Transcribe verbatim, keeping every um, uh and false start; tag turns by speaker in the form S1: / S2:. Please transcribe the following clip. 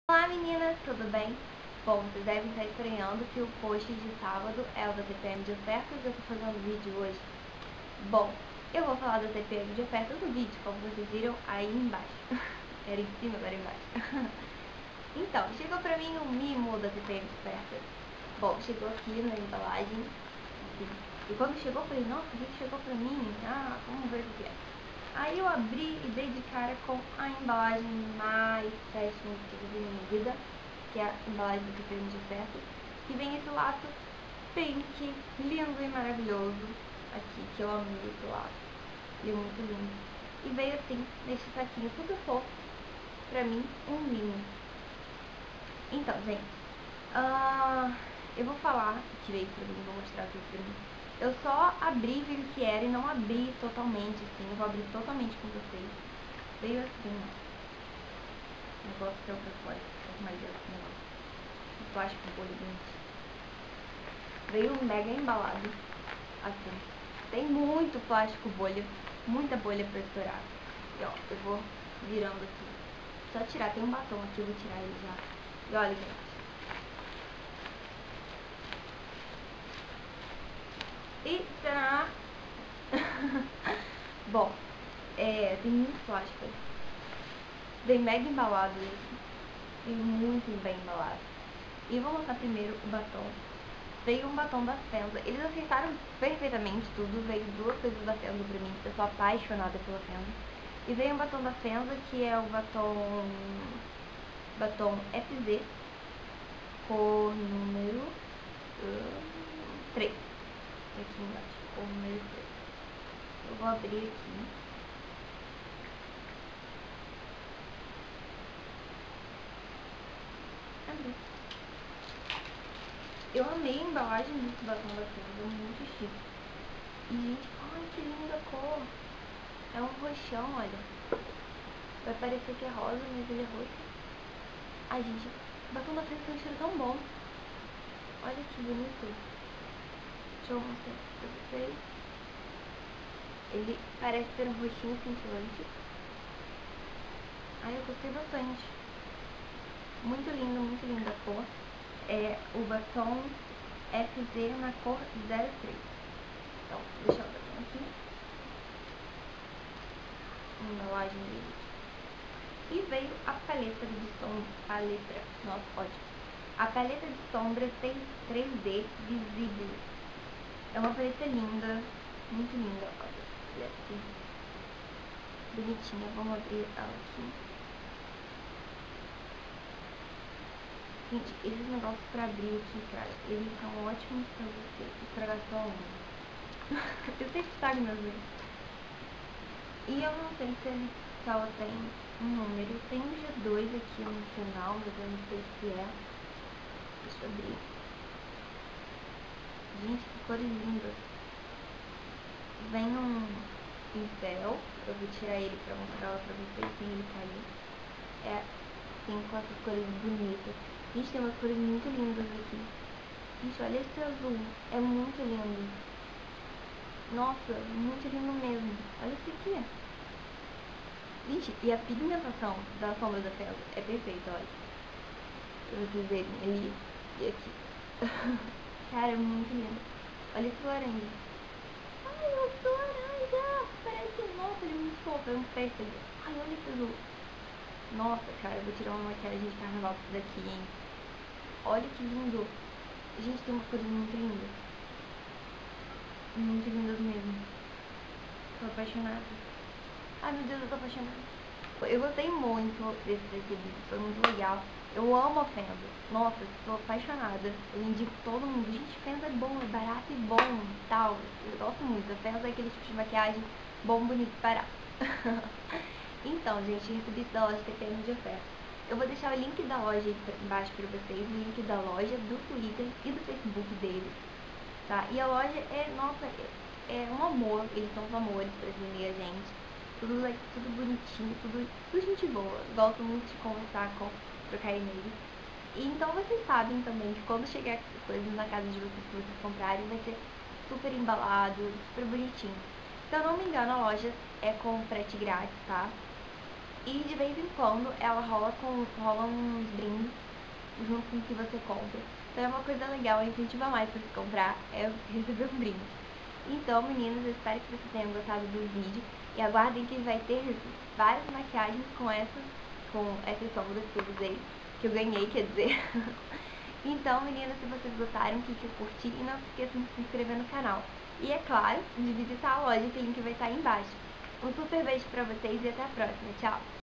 S1: Olá meninas, tudo bem? Bom, vocês devem estar estranhando que o post de sábado é o da T P M de ofertas e eu tô fazendo vídeo hoje. Bom, eu vou falar da T P M de ofertas no vídeo, como vocês viram aí embaixo. Era em cima, agora embaixo. Então, chegou pra mim um mimo da T P M de ofertas. Bom, chegou aqui na embalagem, assim. E quando chegou, eu falei, nossa, o que chegou pra mim? Ah, vamos ver o que é. Aí eu abri e dei de cara com a embalagem mais fashion que eu vi na minha vida, que é a embalagem do T P M de ofertas, que vem esse laço pink, lindo e maravilhoso, aqui, que eu amei esse laço, ele é muito lindo. E veio assim, nesse saquinho super fofo, pra mim, um mimo. Então, gente, uh, eu vou falar o que veio pra mim, vou mostrar tudo pra mim. Eu só abri e vi o que era e não abri totalmente, assim, eu vou abrir totalmente com vocês. Veio assim, ó. O negócio que é o pra fora, deixa eu mais assim, ó. O plástico bolha bonitinho. Veio mega embalado, assim. Tem muito plástico bolha, muita bolha pra estourar. E ó, eu vou virando aqui. Só tirar, tem um batom aqui, eu vou tirar ele já. E olha, gente. E tá. Bom, é, tem muito plástico. Vem mega embalado isso. E muito bem embalado. E vou mostrar primeiro o batom. Veio um batom da Fenza. Eles acertaram perfeitamente tudo. Veio duas coisas da Fenza pra mim. Eu sou apaixonada pela Fenza. E veio um batom da Fenza, que é o batom batom F Z, cor número uh, três. Aqui embaixo, cor número três. Eu vou abrir aqui. Abri. Eu amei a embalagem desse batom da Fenza, muito chique. E, gente, ai, que linda cor. É um roxão, olha. Vai parecer que é rosa, mas ele é roxo. Ai, gente, o batom da Fenza tem um cheiro tão bom. Olha que bonito. Deixa eu mostrar pra vocês. Ele parece ter um roxinho cintilante. Ai, eu gostei bastante. Muito lindo, muito linda a cor. É o batom F Z na cor zero três. Então, vou deixar o batom aqui. A embalagem dele. E veio a paleta de sombra, paleta, nossa, ótimo. A paleta de sombra tem três D visível. É uma paleta linda, muito linda, olha, assim, bonitinha. Vamos abrir ela aqui. Gente, esses negócios pra abrir aqui, cara, eles são ótimos pra você estragar sua unha. Eu sempre estrago meus unhas. E eu não sei se, ele, se ela tem um número. Tem um G dois aqui no final, mas eu não sei se é. Deixa eu abrir. Gente, que cores lindas. Vem um pincel. Eu vou tirar ele pra mostrar ela pra vocês sem ele cair. É assim, com essas cores bonitas. Gente, tem umas cores muito lindas aqui. Gente, olha esse azul. É muito lindo. Nossa, muito lindo mesmo. Olha isso aqui. Gente, e a pigmentação da sombra da Fenza é perfeita, olha. Pra vocês verem ali e aqui. Cara, é muito lindo. Olha esse laranja. Ai, eu sou laranja. Parece, nossa, ele é muito fofo, é um pêssego. Ai, olha esse azul. Nossa, cara, eu vou tirar uma maquiagem de carnaval daqui, hein. Olha que lindo. Gente, tem umas cores muito lindas. Muito lindas mesmo. Tô apaixonada. Ai, meu Deus, eu tô apaixonada. Eu gostei muito desse recebido, foi muito legal. Eu amo a Fenza. Nossa, estou apaixonada. Eu indico todo mundo. Gente, Fenza é bom, é barato e bom e tal. Eu gosto muito. A Fenza é aquele tipo de maquiagem bom, bonito e barato. Então, gente, recebi isso da loja T P M de oferta. Eu vou deixar o link da loja aí embaixo pra vocês, o link da loja, do Twitter e do Facebook deles, tá? E a loja é, nossa, é, é um amor, eles são os amores pra atender a gente. Tudo, like, tudo bonitinho, tudo, tudo gente boa. Gosto muito de conversar com, trocar e-mail. E então vocês sabem também que quando chegar coisas na casa de vocês que vocês comprarem, vai ser super embalado, super bonitinho. Se eu não me engano, a loja é com frete grátis, tá? E de vez em quando ela rola com rola uns brindes junto com o que você compra. Então é uma coisa legal, incentiva mais para você comprar, é receber um brinde. Então, meninas, eu espero que vocês tenham gostado do vídeo e aguardem que vai ter várias maquiagens com essas, com essas sombras que eu usei, que eu ganhei, quer dizer. Então, meninas, se vocês gostaram, clique em curtir e não se esqueçam de se inscrever no canal. E é claro, de visitar a loja, que o link vai estar aí embaixo. Um super beijo pra vocês e até a próxima. Tchau!